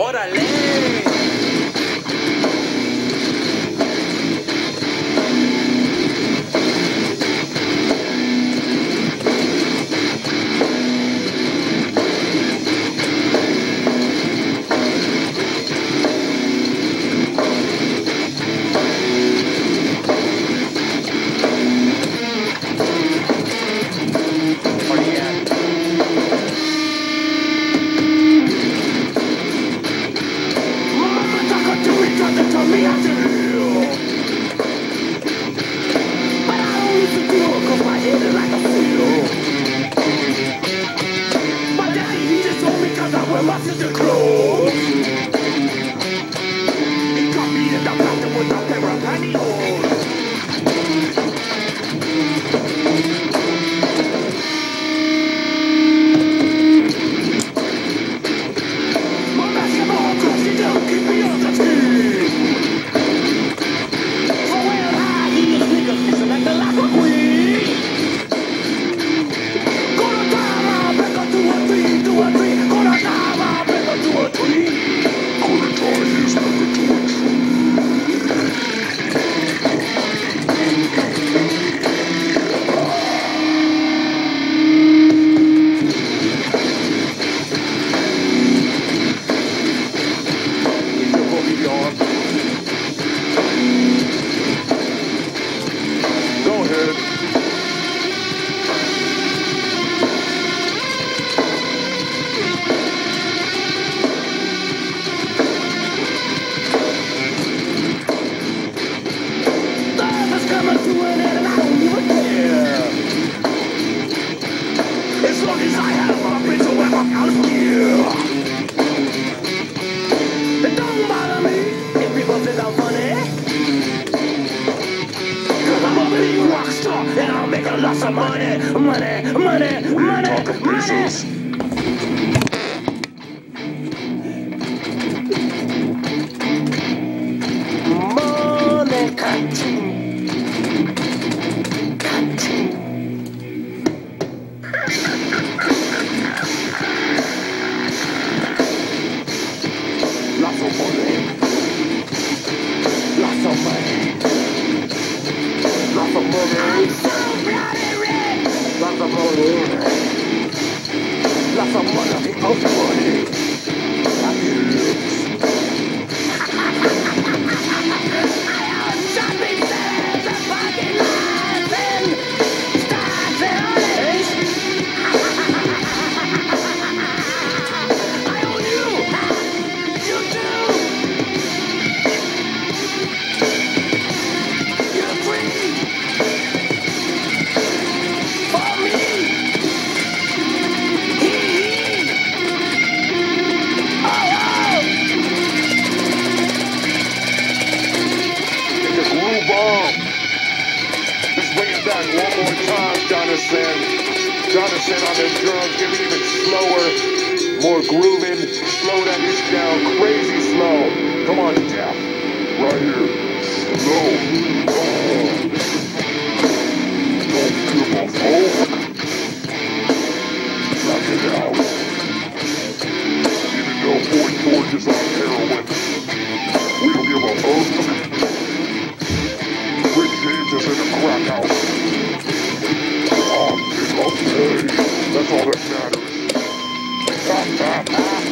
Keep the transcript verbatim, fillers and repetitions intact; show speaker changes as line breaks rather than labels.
¡Órale!
My sister clothes. He caught me in the bathroom with a pair of pantyhose. My basketball coach, he don't keep me on the team. So well high, he's niggas kissing like the last queen. Gonna time out, back up to a three, to a three. Gonna time out, back up to a three. Gonna tie his back up to a tree. Get your boogie on. Go ahead. Coming to an end and I don't even care. As long as I have my bitch away my out of here. It don't bother me if people think I'm funny. Cause I'm a big rock star and I'll make a lot of money. Money, money, money, money. Money, cutting. Lots of money. Lots of money. Lots of money. I'm so bloody rich. Lots of money. Lots of money. Lots of money. I get rich. I own shopping centers and parking lots and stocks and holidays. I own you. You too! You're free! For me! Hee-hee! Oh, oh!
Get the groove on. Let's bring it back one more time, Jonathan. Jonathan on the drums, get it even slower, more grooving, slow that bitch down, crazy slow. Come on, Jeff. Right here. Slow. Oh. Don't give a fuck. Knock it out. Even though Boy George is on heroin, we don't give a fuck. Rick James is in a crack house. Oh, it's okay. That's all that matters. Ha ha ha!